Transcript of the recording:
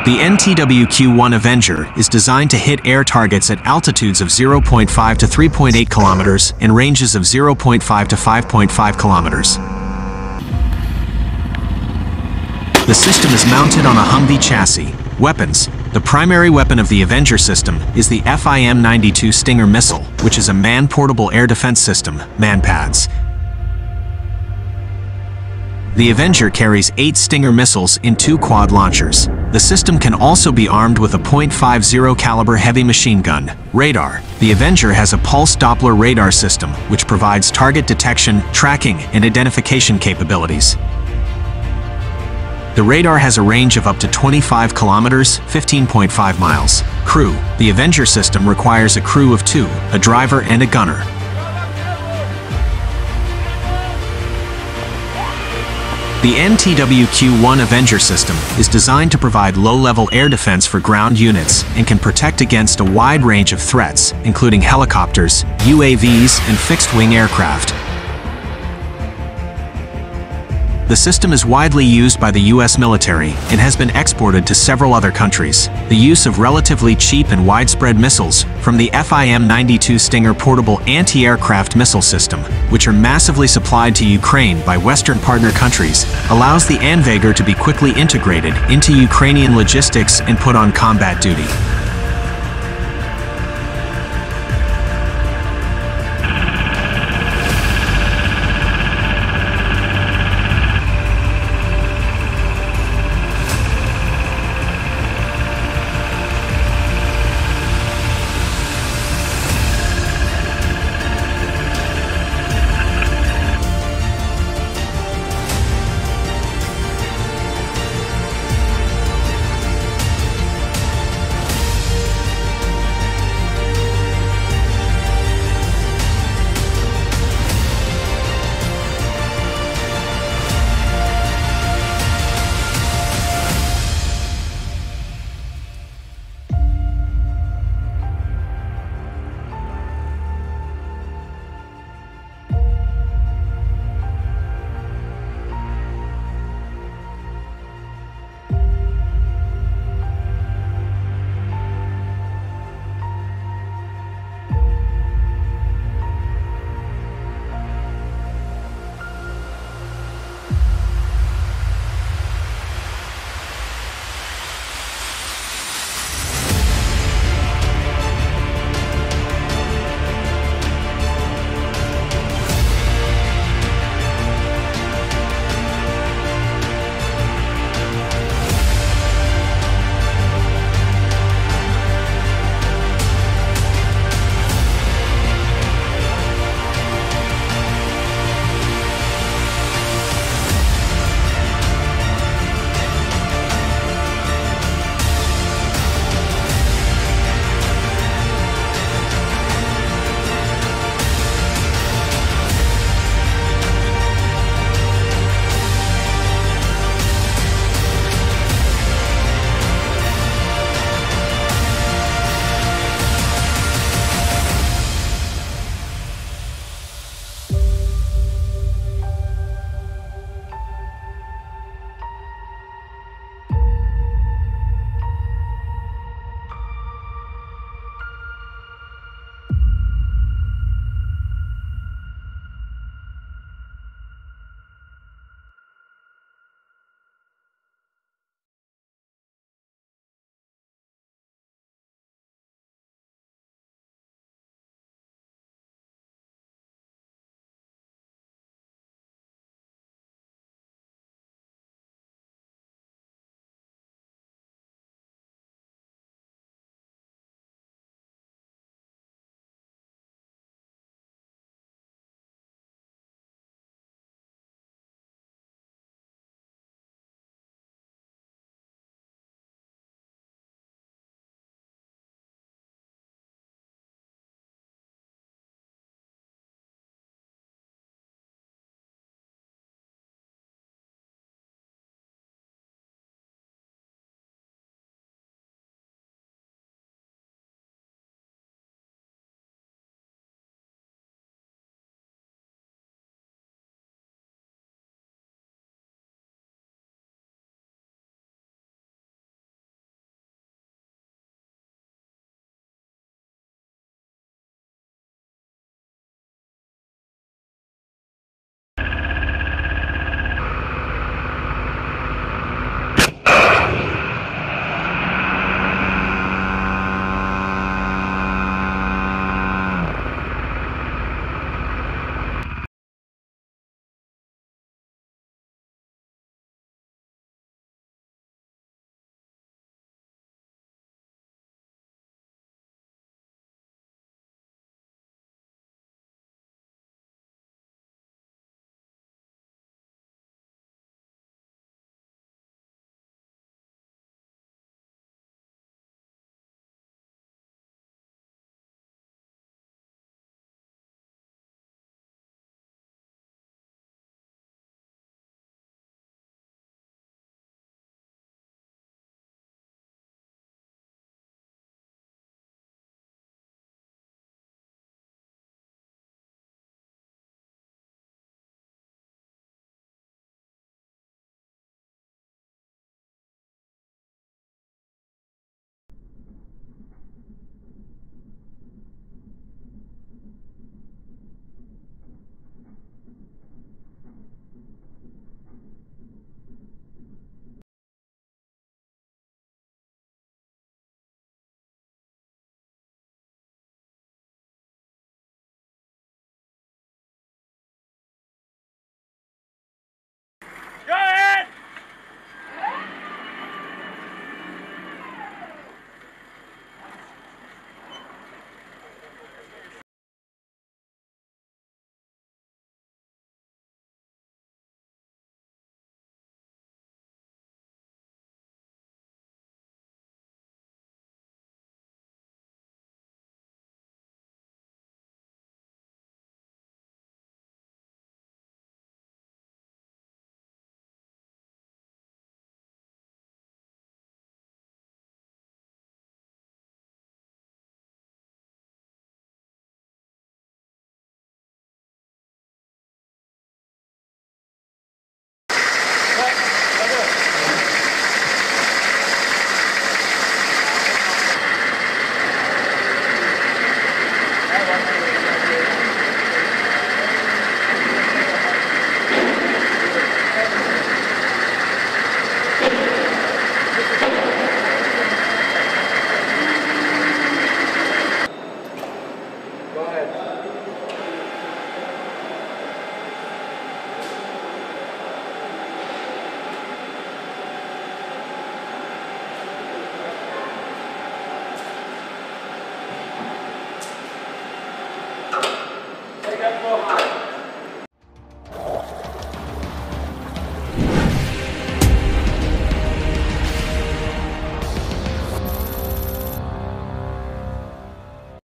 The ANTWQ-1 Avenger is designed to hit air targets at altitudes of 0.5 to 3.8 kilometers and ranges of 0.5 to 5.5 kilometers. The system is mounted on a Humvee chassis. Weapons. The primary weapon of the Avenger system is the FIM-92 Stinger missile, which is a man-portable air defense system, MANPADS. The Avenger carries 8 Stinger missiles in 2 quad launchers. The system can also be armed with a .50 caliber heavy machine gun. Radar. The Avenger has a pulse Doppler radar system, which provides target detection, tracking, and identification capabilities. The radar has a range of up to 25 kilometers, 15.5 miles. Crew. The Avenger system requires a crew of 2, a driver and a gunner. The ANTWQ-1 Avenger system is designed to provide low-level air defense for ground units and can protect against a wide range of threats, including helicopters, UAVs, and fixed-wing aircraft. The system is widely used by the U.S. military and has been exported to several other countries. The use of relatively cheap and widespread missiles from the FIM-92 Stinger portable anti-aircraft missile system, which are massively supplied to Ukraine by Western partner countries, allows the Avenger to be quickly integrated into Ukrainian logistics and put on combat duty.